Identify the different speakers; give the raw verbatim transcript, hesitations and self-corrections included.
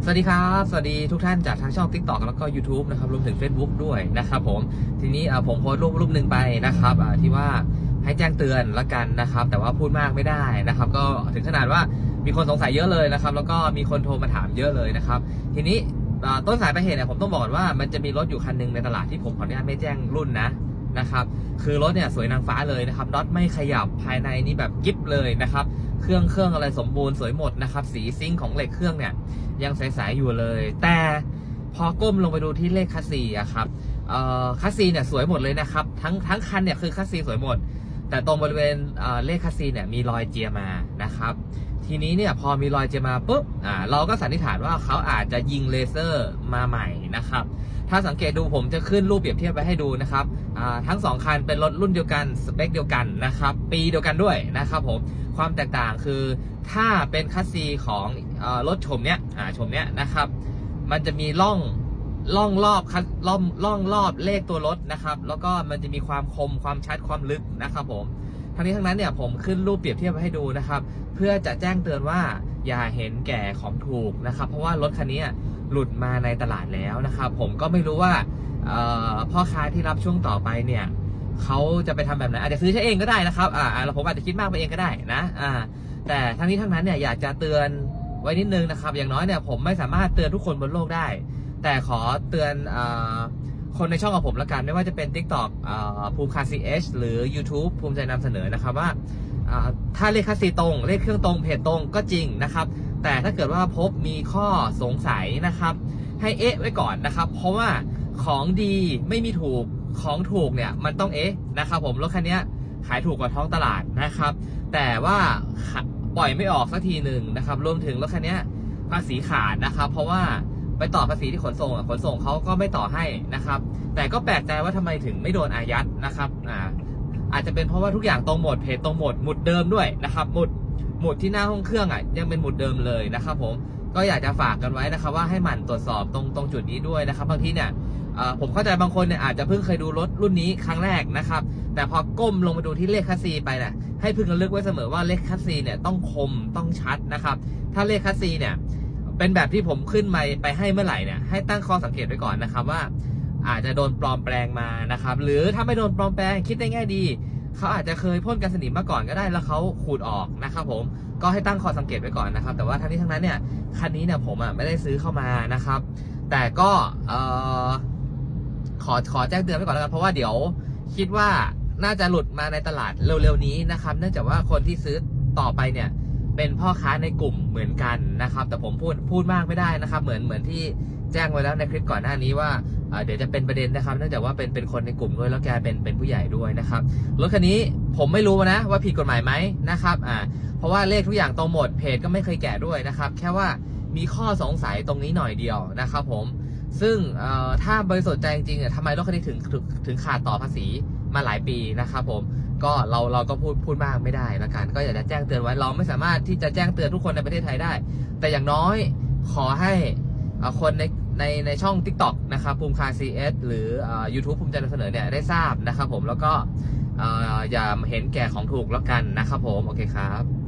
Speaker 1: สวัสดีครับสวัสดีทุกท่านจากทางช่อง ติ๊กต็อก แล้วก็ ยูทูบ นะครับรวมถึง เฟซบุ๊ก ด้วยนะครับผมทีนี้ผมโพสต์รูปรูปหนึ่งไปนะครับที่ว่าให้แจ้งเตือนละกันนะครับแต่ว่าพูดมากไม่ได้นะครับก็ถึงขนาดว่ามีคนสงสัยเยอะเลยนะครับแล้วก็มีคนโทรมาถามเยอะเลยนะครับทีนี้ต้นสายปลายเหตุเนี่ยผมต้องบอกว่ามันจะมีรถอยู่คันนึงในตลาดที่ผมขออนุญาตไม่แจ้งรุ่นนะนะครับคือรถเนี่ยสวยนางฟ้าเลยนะครับน็อตไม่ขยับภายในนี่แบบกิ๊บเลยนะครับเครื่องเครื่องอะไรสมบูรณ์สวยหมดนะครับสีซิงค์ของเหล็กเครื่องเนี่ยยังใสๆอยู่เลยแต่พอก้มลงไปดูที่เลขคัสซีอะครับเอ่อคัสซีเนี่ยสวยหมดเลยนะครับทั้งทั้งคันเนี่ยคือคัสซีสวยหมดแต่ตรงบริเวณเอ่อเลขคัสซีเนี่ยมีรอยเจียมานะครับทีนี้เนี่ยพอมีรอยเจียมาปุ๊บอ่าเราก็สันนิษฐานว่าเขาอาจจะยิงเลเซอร์มาใหม่นะครับถ้าสังเกตดูผมจะขึ้นรูปเปรียบเทียบไปให้ดูนะครับทั้งสองคันเป็นรถรุ่นเดียวกันสเปคเดียวกันนะครับปีเดียวกันด้วยนะครับผมความแตกต่างคือถ้าเป็นคัสซีของรถชมเนี้ยชมเนี้ยนะครับมันจะมีร่องร่องรอบคัสร่องร่องรอบเลขตัวรถนะครับแล้วก็มันจะมีความคมความชัดความลึกนะครับผมทั้งนี้ทั้งนั้นเนี่ยผมขึ้นรูปเปรียบเทียบให้ดูนะครับเพื่อจะแจ้งเตือนว่าอย่าเห็นแก่ของถูกนะครับเพราะว่ารถคันนี้หลุดมาในตลาดแล้วนะครับผมก็ไม่รู้ว่าพ่อค้าที่รับช่วงต่อไปเนี่ยเขาจะไปทำแบบไหนอาจจะซื้อใช้เองก็ได้นะครับอ่าผมอาจจะคิดมากไปเองก็ได้นะอ่าแต่ทั้งนี้ทั้งนั้นเนี่ยอยากจะเตือนไว้นิดนึงนะครับอย่างน้อยเนี่ยผมไม่สามารถเตือนทุกคนบนโลกได้แต่ขอเตือนคนในช่องของผมละกันไม่ว่าจะเป็น ติ๊กต็อก ภูมิคา ซี เอช หรือ ยูทูบ ภูมิใจนำเสนอนะครับว่าถ้าเลขคัสซีตรงเลขเครื่องตรงเพจตรงก็จริงนะครับแต่ถ้าเกิดว่าพบมีข้อสงสัยนะครับให้เอ๊ะไว้ก่อนนะครับเพราะว่าของดีไม่มีถูกของถูกเนี่ยมันต้องเอ๊ะนะครับผมรถคันนี้ขายถูกกว่าท้องตลาดนะครับแต่ว่าปล่อยไม่ออกสักทีหนึ่งนะครับรวมถึงรถคันนี้ภาษีขาดนะครับเพราะว่าไปต่อภาษีที่ขนส่งขนส่งเขาก็ไม่ต่อให้นะครับแต่ก็แปลกใจว่าทำไมถึงไม่โดนอายัดนะครับอ่าอาจจะเป็นเพราะว่าทุกอย่างตรงหมดเพจตรงหมดหมุดเดิมด้วยนะครับหมุดหมุดที่หน้าห้องเครื่องอ่ะยังเป็นหมุดเดิมเลยนะครับผมก็อยากจะฝากกันไว้นะครับว่าให้หมั่นตรวจสอบตรงตรงจุดนี้ด้วยนะครับบางทีเนี่ยผมเข้าใจบางคนเนี่ยอาจจะเพิ่งเคยดูรถรุ่นนี้ครั้งแรกนะครับแต่พอก้มลงมาดูที่เลขคัสซีไปเนี่ยให้พึงระลึกไว้เสมอว่าเลขคัสซีเนี่ยต้องคมต้องชัดนะครับถ้าเลขคัสซีเนี่ยเป็นแบบที่ผมขึ้นมาไปให้เมื่อไหร่เนี่ยให้ตั้งข้อสังเกตไว้ก่อนนะครับว่าอาจจะโดนปลอมแปลงมานะครับหรือถ้าไม่โดนปลอมแปลงคิดได้ง่ายดีเขาอาจจะเคยพ่นกันสนิมมาก่อนก็ได้แล้วเขาขูดออกนะครับผมก็ให้ตั้งข้อสังเกตไว้ก่อนนะครับแต่ว่าทั้งนี้ทั้งนั้นเนี่ยคันนี้เนี่ยผมอ่ะไม่ได้ซื้อเข้ามานะครับแต่ก็เอ่อขอขอแจ้งเตือนไว้ก่อนแล้วกันเพราะว่าเดี๋ยวคิดว่าน่าจะหลุดมาในตลาดเร็วๆนี้นะครับเนื่องจากว่าคนที่ซื้อต่อไปเนี่ยเป็นพ่อค้าในกลุ่มเหมือนกันนะครับแต่ผมพูดพูดมากไม่ได้นะครับเหมือนเหมือนที่แจ้งไว้แล้วในคลิปก่อนหน้านี้ว่าเดี๋ยวจะเป็นประเด็นนะครับเนื่องจากว่าเป็นเป็นคนในกลุ่มด้วยแล้วแกเป็นเป็นผู้ใหญ่ด้วยนะครับรถคันนี้ผมไม่รู้นะว่าผิดกฎหมายไหมนะครับอ่าเพราะว่าเลขทุกอย่างตรงหมดเพจก็ไม่เคยแกะด้วยนะครับแค่ว่ามีข้อสงสัยตรงนี้หน่อยเดียวนะครับผมซึ่งถ้าบริสุทธิ์ใจจริงๆทำไมรถคันนี้ถึงถึงขาดต่อภาษีมาหลายปีนะครับผมก็เราเราก็พูดพูดมากไม่ได้ละกันก็อยากจะแจ้งเตือนไว้เราไม่สามารถที่จะแจ้งเตือนทุกคนในประเทศไทยได้แต่อย่างน้อยขอให้คนในในในช่อง ติ๊กต็อก นะครับภูมิคา ซี เอส หรือ ยูทูบ ภูมิใจนำเสนอเนี่ยได้ทราบนะครับผมแล้วก็อย่าเห็นแก่ของถูกแล้วกันนะครับผมโอเคครับ